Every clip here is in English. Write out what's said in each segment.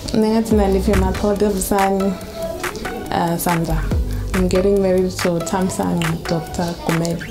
Sandra. I'm getting married to Tamsan Dr. Gumede.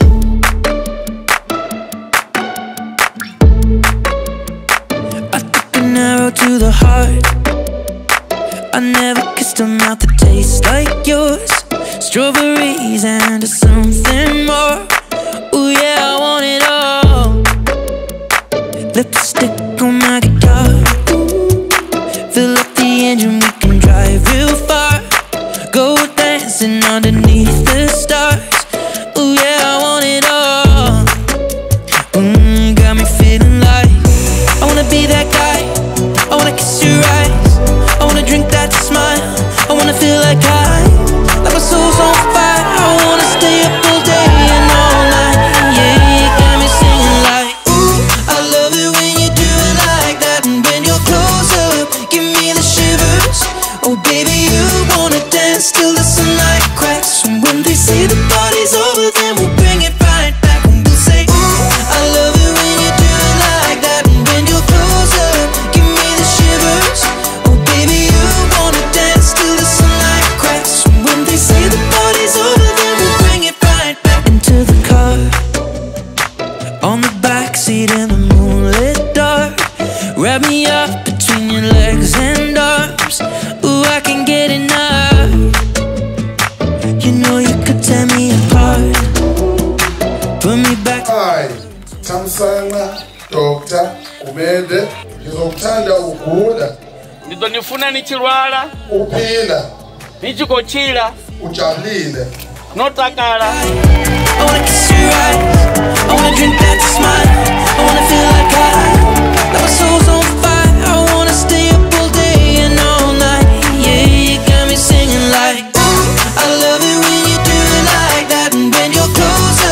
I took an arrow to the heart. I never kissed a mouth that tastes like yours. Strawberries and something more. Ooh yeah, I want it all. Lipstick on my guitar. Fill up the engine, we can drive real far. Go dancing underneath the stars. Ooh yeah, I want it all. Got me feeling like I wanna be that guy. I wanna kiss your eyes. I wanna drink that smile. I wanna feel like like my soul's on fire. I wanna stay up all day and all night. Yeah, you got me singing like, ooh, I love it when you do it like that. And when you're close up, give me the shivers. Oh baby, you wanna dance till the sunlight cracks. And when they say the party's over, then we'll bring it right back. And we'll say, ooh, I love it when you do it like that. And when you're close up, give me the shivers. Oh baby, you wanna dance till the sunlight cracks. And when they say the party's over, then we'll bring it right back. Into the car, on the backseat in the moonlit dark. Wrap me up between your legs and arms. Ooh, I can get enough. You know you could tear me apart. Put me back. Hi, Tamsana Dr. Gumede. Ngizokuthanda ugula. Ngizonifuna nichilwala. Uphila. Nichikochila. Ujabulile. Notakala. I wanna kiss your eyes. I wanna drink that smile. I wanna feel like like my soul's on fire. I wanna stay up all day and all night. Yeah, you got me singing like, ooh, I love it when you do it like that. And when you're closer,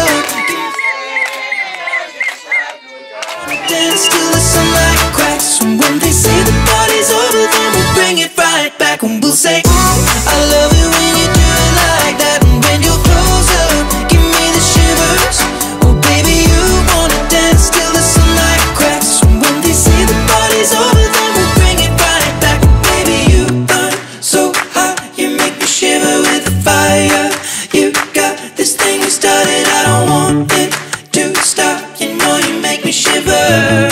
dance till the sunlight cracks. And when they say the party's over, then we'll bring it right back. And we'll say, ooh, I love it when you do it like that. And when you're closer, give me the shivers. Oh baby, you wanna dance till the sunlight cracks. And when they say the party's over, then we'll bring it right back. Baby, you burn so hot, you make me shiver with the fire. You got this thing we started, I don't want it to stop. You know you make me shiver.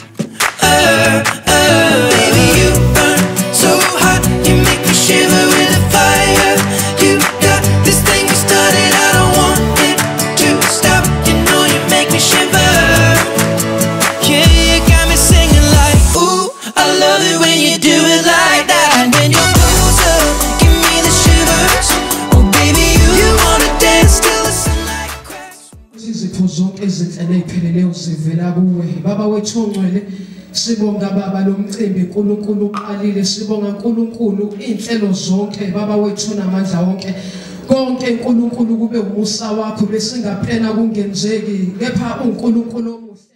Baby, you burn so hot, you make me shiver with the fire. You got this thing we started, I don't want it to stop. You know you make me shiver. Yeah, you got me singing like, ooh, I love it when you do it like that. And when you're closer, give me the shivers. Oh baby, you wanna dance till the sunlight cracks. Izipho zonke ezinhlele eziphelele uzivela kuwe baba wethu ongcwele. Sibonga baba lo mcimbi uNkulunkulu uqalile. Sibonga uNkulunkulu inhlelo zonke baba wethu namandla wonke. Konke uNkulunkulu kube umusa wakho besingaphena kungenzeki kepha uNkulunkulu omuhle.